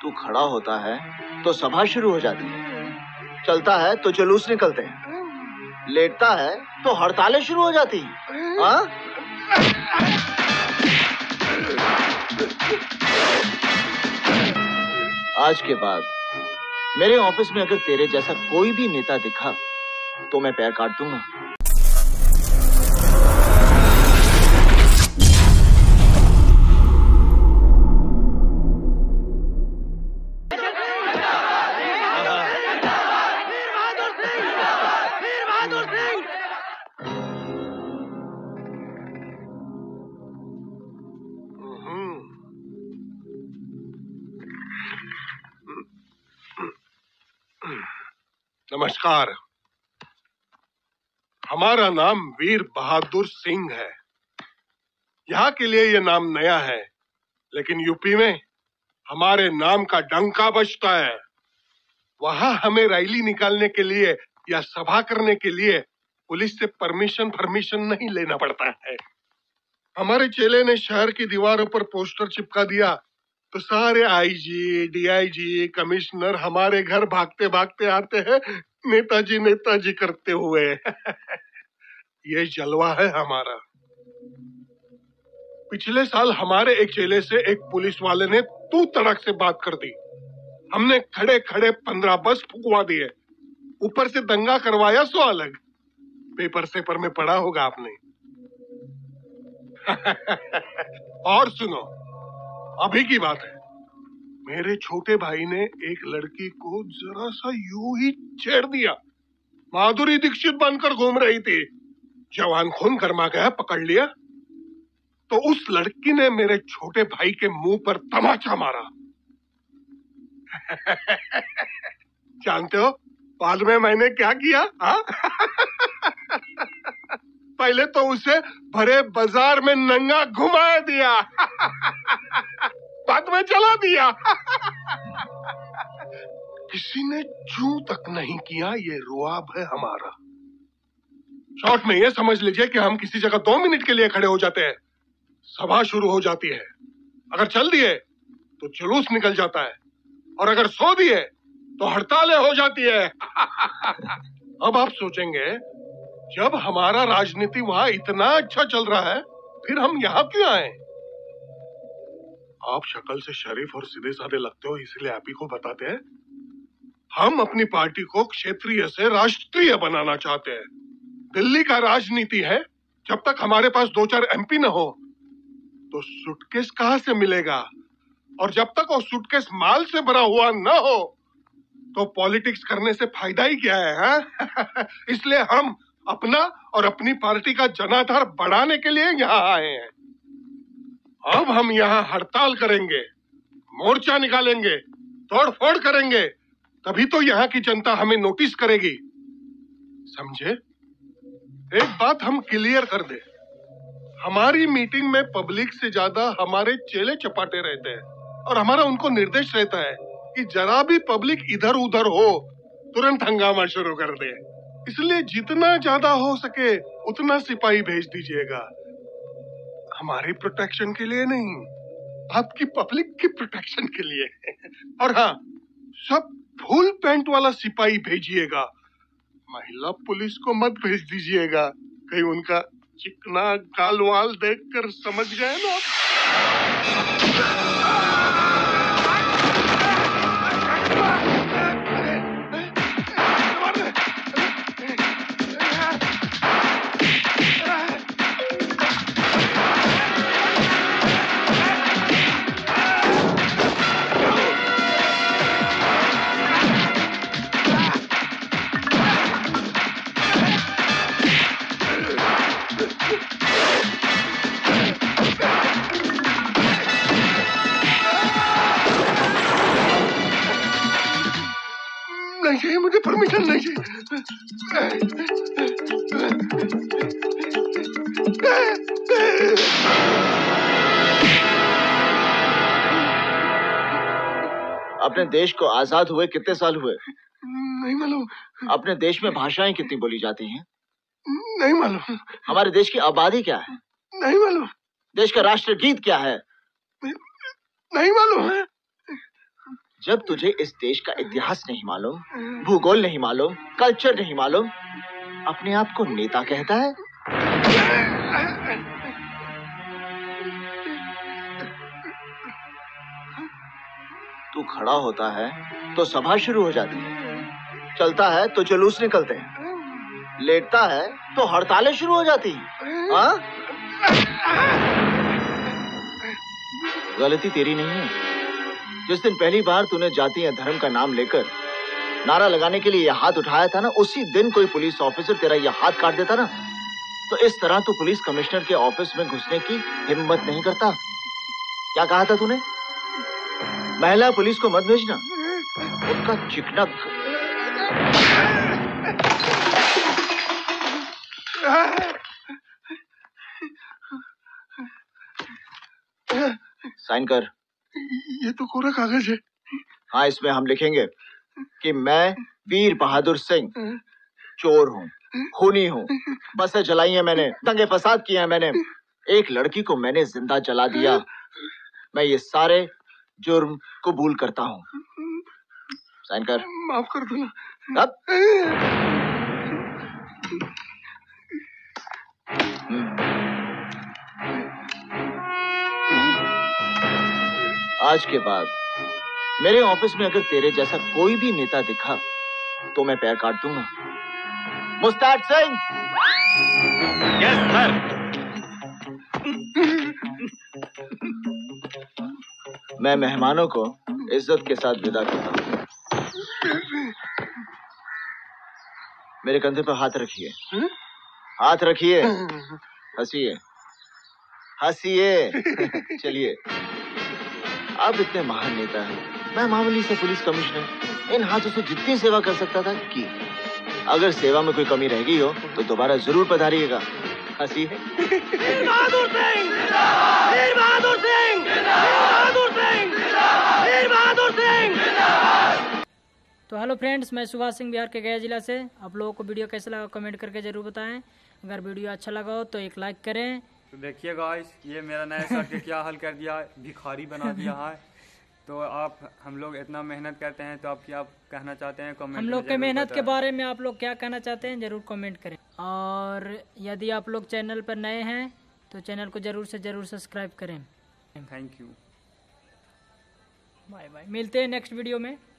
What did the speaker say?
तू खड़ा होता है तो सभा शुरू हो जाती है, चलता है तो जुलूस निकलते हैं, लेटता है तो हड़तालें शुरू हो जाती हैं। हाँ? आज के बाद मेरे ऑफिस में अगर तेरे जैसा कोई भी नेता दिखा तो मैं पैर काट दूंगा। नमस्कार। हमारा नाम वीर बहादुर सिंह है। यहाँ के लिए ये नाम नया है, लेकिन यूपी में हमारे नाम का डंका बजता है। वहाँ हमें रैली निकालने के लिए या सभा करने के लिए पुलिस से परमिशन नहीं लेना पड़ता है। हमारे चेले ने शहर की दीवारों पर पोस्टर चिपका दिया तो सारे आईजी, डीआईजी, कमिश्नर हमारे घर भागते भागते आते हैं, नेताजी नेताजी करते हुए। ये जलवा है हमारा। पिछले साल हमारे एक चेले से एक पुलिस वाले ने तू तड़क से बात कर दी। हमने खड़े खड़े 15 बस फुकवा दिए, ऊपर से दंगा करवाया सो अलग। पेपर में पढ़ा होगा आपने। और सुनो, अभी की बात है, मेरे छोटे भाई ने एक लड़की को जरा सा यूं ही छेड़ दिया। माधुरी दीक्षित बनकर घूम रही थी, जवान खून गरमा गया, पकड़ लिया तो उस लड़की ने मेरे छोटे भाई के मुंह पर तमाचा मारा। जानते हो बाद में मैंने क्या किया? पहले तो उसे भरे बाजार में नंगा घुमा दिया, बाद में चला दिया। किसी ने चू तक नहीं किया। ये रुआब है हमारा। शॉर्ट में ये समझ लीजिए कि हम किसी जगह 2 मिनट के लिए खड़े हो जाते हैं, सभा शुरू हो जाती है। अगर चल दिए तो जुलूस निकल जाता है, और अगर सो दिए तो हड़तालें हो जाती है। अब आप सोचेंगे, जब हमारा राजनीति वहां इतना अच्छा चल रहा है, फिर हम यहाँ क्यों आए? आप शक्ल से शरीफ और सीधे साधे लगते हो, इसलिए आप ही को बताते हैं। हम अपनी पार्टी को क्षेत्रीय से राष्ट्रीय बनाना चाहते हैं। दिल्ली का राजनीति है, जब तक हमारे पास 2-4 एमपी न हो तो सूटकेस कहां से मिलेगा, और जब तक वो सूटकेस माल से भरा हुआ न हो तो पॉलिटिक्स करने से फायदा ही क्या है? इसलिए हम अपना और अपनी पार्टी का जनाधार बढ़ाने के लिए यहाँ आए हैं। अब हम यहाँ हड़ताल करेंगे, मोर्चा निकालेंगे, तोड़-फोड़ करेंगे, तभी तो यहाँ की जनता हमें नोटिस करेगी। समझे? एक बात हम क्लियर कर दे, हमारी मीटिंग में पब्लिक से ज्यादा हमारे चेले चपाटे रहते हैं, और हमारा उनको निर्देश रहता है कि जरा भी पब्लिक इधर उधर हो तुरंत हंगामा शुरू कर दे। इसलिए जितना ज्यादा हो सके उतना सिपाही भेज दीजिएगा, हमारी प्रोटेक्शन के लिए नहीं, आपकी पब्लिक की प्रोटेक्शन के लिए। और हाँ, सब फुल पैंट वाला सिपाही भेजिएगा, महिला पुलिस को मत भेज दीजिएगा, कहीं उनका चिकना गाल वाल देखकर समझ गए ना। नहीं चाहिए, मुझे परमिशन नहीं चाहिए। अपने देश को आजाद हुए कितने साल हुए? नहीं मालूम। अपने देश में भाषाएं कितनी बोली जाती हैं? नहीं मालूम। हमारे देश की आबादी क्या है? नहीं मालूम। देश का राष्ट्रगीत क्या है? नहीं मालूम है। जब तुझे इस देश का इतिहास नहीं मालूम, भूगोल नहीं मालूम, कल्चर नहीं मालूम, अपने आप को नेता कहता है? तू खड़ा होता है तो सभा शुरू हो जाती है, चलता है तो जुलूस निकलते हैं, लेटता है तो हड़तालें शुरू हो जाती हैं। हाँ? गलती तेरी नहीं है। जिस दिन पहली बार तूने जाति या धर्म का नाम लेकर नारा लगाने के लिए यह हाथ उठाया था ना, उसी दिन कोई पुलिस ऑफिसर तेरा यह हाथ काट देता ना, तो इस तरह तू पुलिस कमिश्नर के ऑफिस में घुसने की हिम्मत नहीं करता। क्या कहा था तूने? महिला पुलिस को मत भेजना, उनका चिकना। साइन कर। ये तो कोरा कागज है। हाँ, इसमें हम लिखेंगे कि मैं वीर बहादुर सिंह चोर हूँ, खूनी हूँ, बसें जलाई हैं मैंने, दंगे फसाद किए हैं मैंने, एक लड़की को मैंने जिंदा जला दिया, मैं ये सारे जुर्म कबूल करता हूँ। साइन कर। माफ कर दो। अब आज के बाद मेरे ऑफिस में अगर तेरे जैसा कोई भी नेता दिखा तो मैं पैर काट दूंगा। मुस्ताद सिंह। Yes sir. मैं मेहमानों को इज्जत के साथ विदा करता हूँ। मेरे कंधे पर हाथ रखिए, हाथ रखिए, हंसिए, हंसिए। चलिए, आप इतने महान नेता हैं, मैं मामूली से पुलिस कमिश्नर, इन हाथों से जितनी सेवा कर सकता था की। अगर सेवा में कोई कमी रह गई हो तो दोबारा जरूर पधारिएगा। हंसी है। वीर बहादुर सिंह, वीर बहादुर सिंह, वीर बहादुर सिंह, वीर बहादुर सिंह। तो हेलो फ्रेंड्स, मैं सुभाष सिंह बिहार के गया जिला से। आप लोगों को वीडियो कैसा लगा कमेंट करके जरूर बताएं। अगर वीडियो अच्छा लगा हो तो एक लाइक करें। तो देखिए गाइस, ये मेरा नया शर्ट के क्या हाल कर दिया है, भिखारी बना दिया है। तो आप हम लोग इतना मेहनत करते हैं, तो आप क्या कहना चाहते हैं कमेंट में हम लोग के मेहनत के बताएं। बारे में आप लोग क्या कहना चाहते हैं जरूर कमेंट करें। और यदि आप लोग चैनल पर नए हैं तो चैनल को जरूर से जरूर सब्सक्राइब करें। Thank you. बाय बाय, मिलते हैं नेक्स्ट वीडियो में।